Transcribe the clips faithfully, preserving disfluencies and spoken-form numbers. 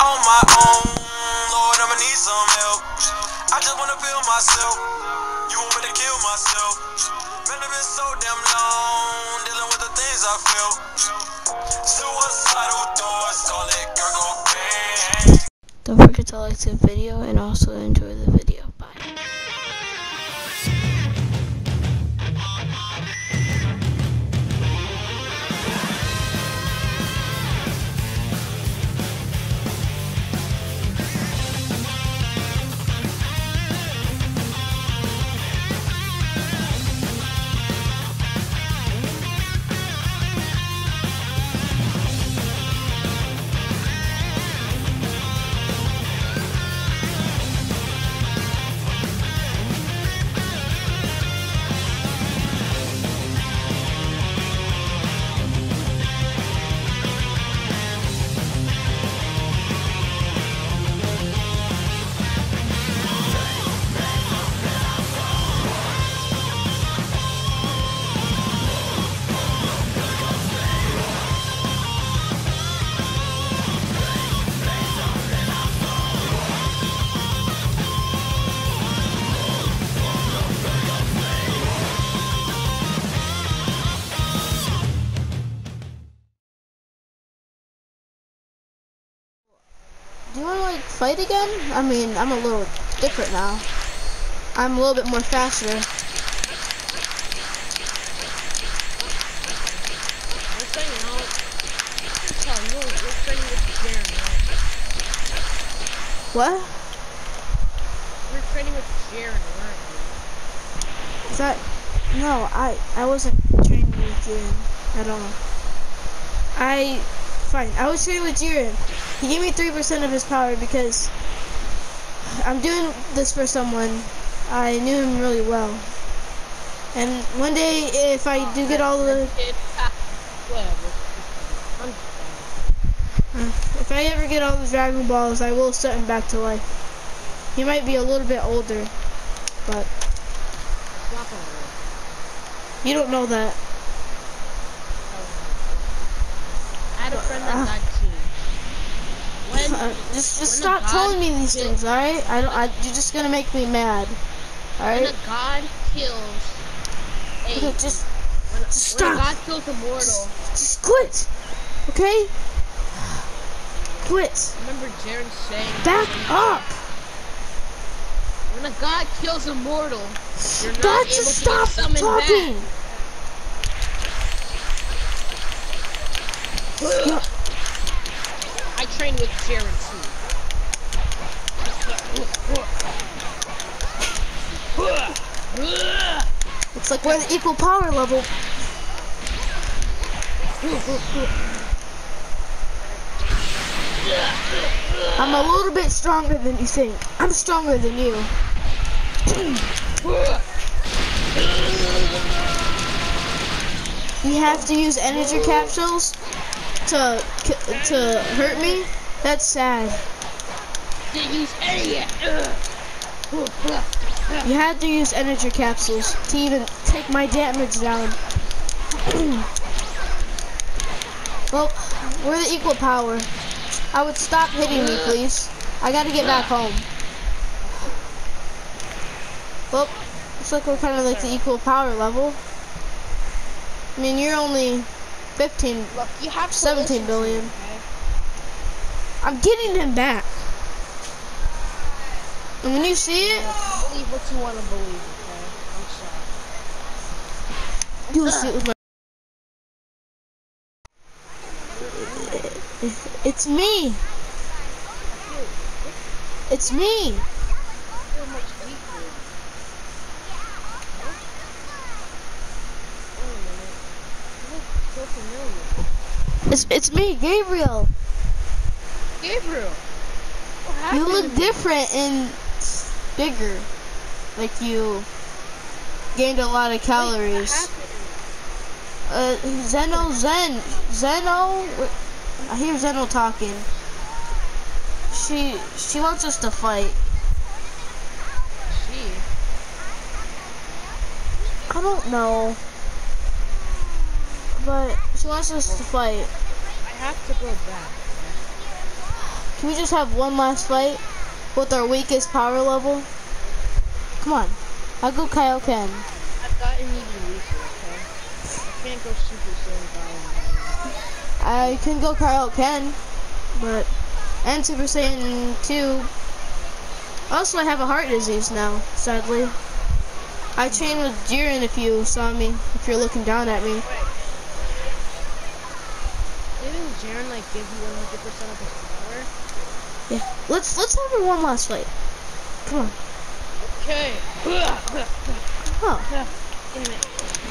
on my own. Lord, I'ma need some help. I just wanna feel myself. You want me to kill myself? Man, I've been so damn long dealing with the things I feel. Suicidal thoughts, call it girl go bang. Don't forget to like the video and also enjoy the video. Bye. Do you want to like fight again? I mean, I'm a little different now. I'm a little bit more faster. We're training out. Oh, we're, we're training with Jaren, right? What? We're training with Jaren, weren't we? Is that? No, I I wasn't training with Jiren at all. I fine. I was training with Jiren. He gave me three percent of his power because I'm doing this for someone. I knew him really well. And one day, if I do get all the... Uh, if I ever get all the Dragon Balls, I will set him back to life. He might be a little bit older, but... You don't know that. I had a friend that died too. When, Uh, just just stop telling me these things, all right? I don't. I, you're just gonna make me mad, all right? When a god kills a, Okay, just when, a, just when a stop. god kills a mortal. Just, just quit, okay? Quit. Remember Jaren saying. Back up. When a god kills a mortal, you're not Got able to to stop get summoned talking. back. I train with Jaren too. Looks like we're at equal power level. I'm a little bit stronger than you think. I'm stronger than you. You have to use energy capsules to to hurt me? That's sad. Didn't use any yet. You had to use energy capsules to even take my damage down. Well, we're the equal power. I would stop hitting me, please. I gotta get back home. Well, looks like we're kind of like the equal power level. I mean, you're only fifteen, Look, you have to seventeen listen to billion. me, okay? I'm getting him back. And when you see it, Believe what you want to believe, okay? I'm sorry. you'll see it with my... It's me. It's me. I feel much weaker. Wait a minute. You look so familiar. It's it's me, Gabriel. Gabriel! What You happened look to me? different and bigger. Like you gained a lot of Wait, calories. what happened? Uh, Zeno, Zen, Zeno. I hear Zeno talking. She she wants us to fight. She. I don't know, but she wants us to fight. I have to go back. Can we just have one last fight with our weakest power level? Come on. I'll go Kaioken. I've gotten even weaker, okay? I can't go Super Saiyan five. I can go Kaioken, but and Super Saiyan two. Also, I have a heart disease now, sadly. I trained with Jiren if you saw me, if you're looking down at me. Didn't Jiren like give you one hundred percent of his power? Yeah. Let's let's have her one last fight. Come on. Okay. Oh. Damn it.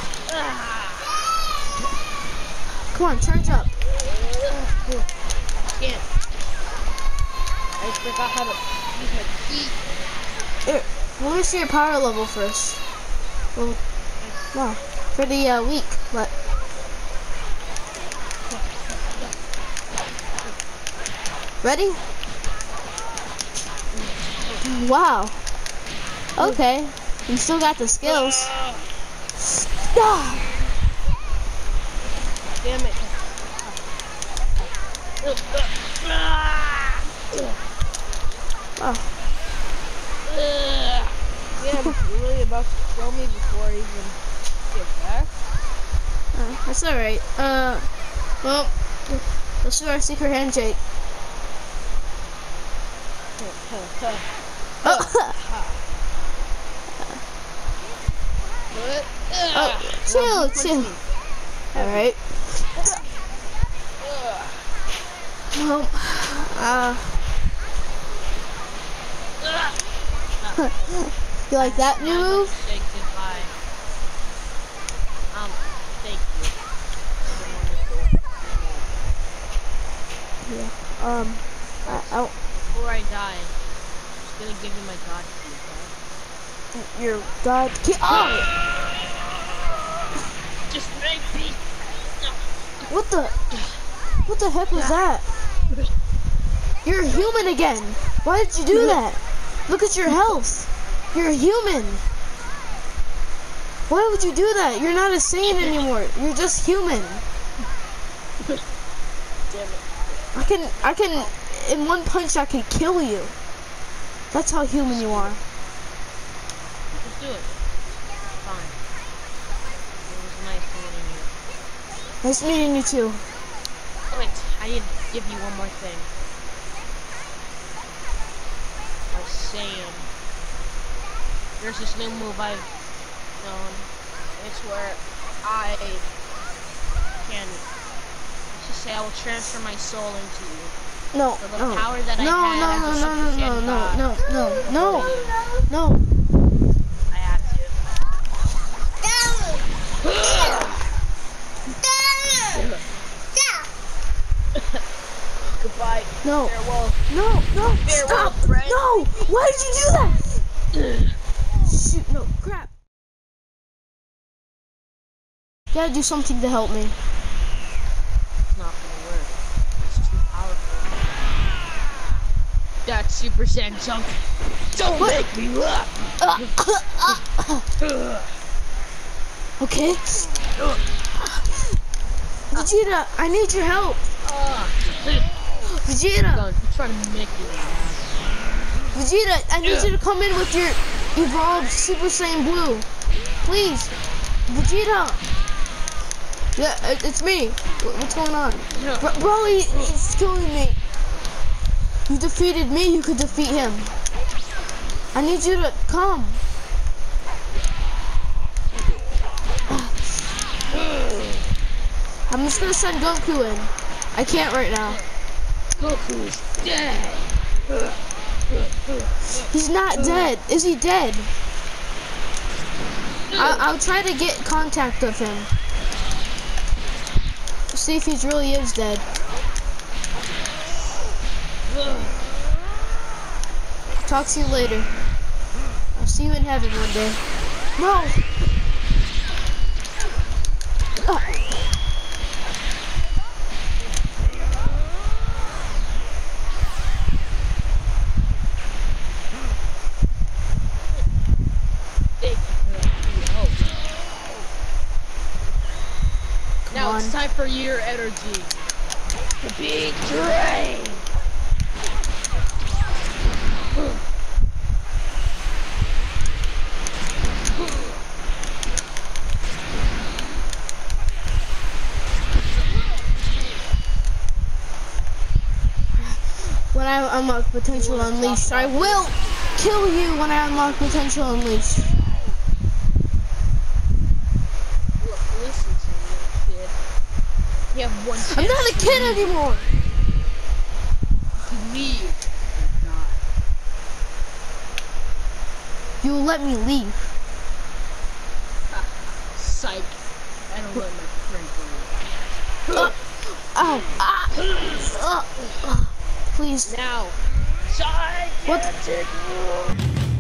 Come on, charge up. Can't. I forgot how to use my feet. Here, let me see your power level first. Well, wow, pretty uh, weak, but ready? Wow. Okay, you still got the skills. Ah. Damn it. Oh. Yeah, you're really about to kill me before I even get back? Uh, that's alright. Uh, well, let's do our secret handshake. Oh. What? Oh, chill, chill. Alright. Well, uh, you like that new move? Say goodbye. Um, thank you. Yeah. Um, I, I, Before I die, I'm just gonna give you my god key, okay? your god key. Oh! Just make me. What the? What the heck was that? You're a human again. Why did you do that? Look at your health. You're a human. Why would you do that? You're not a Saiyan anymore. You're just human. Damn it. I can, I can, in one punch I can kill you. That's how human you are. Just do it. Fine. It was nice meeting you. Nice meeting you too. Wait, I need to give you one more thing. I was saying, there's this new move I've known. It's where I can, let's just say I will transfer my soul into you. No, So the no, power that I no, had no, as a no, Super no, no, Saiyan no, God, no, no, no, no, no. I had to. Goodbye. No. Farewell. No, no, Farewell, stop! friend. No! Why did you do that? Shoot, no, crap. You gotta do something to help me. It's not gonna work. It's too powerful. That Super Saiyan junk. Don't What? make me laugh. Uh, uh, uh. Okay. Vegeta, I need your help. Vegeta, I'm trying to make me laugh. Vegeta, I need you to come in with your evolved Super Saiyan Blue. Please. Vegeta. Yeah, it, it's me. What- What's going on? Bro, Broly, he's killing me. You defeated me, you could defeat him. I need you to come. I'm just gonna send Goku in. I can't right now. Goku's dead. He's not dead. Is he dead? I I'll try to get contact of him. See if he really is dead. Talk to you later. I'll see you in heaven one day. No! Ah. Thank you for your help. Now on. it's time for your energy to be drained. when I unlock Potential Unleashed. I will kill you when I unlock Potential Unleashed. Look, listen to me, little kid. You have one chance. I'm not a kid anymore. Leave. You will let me leave. Psych. I don't let my friend leave. Uh, ow. Ah. Uh, uh, please. Now. Psych. What?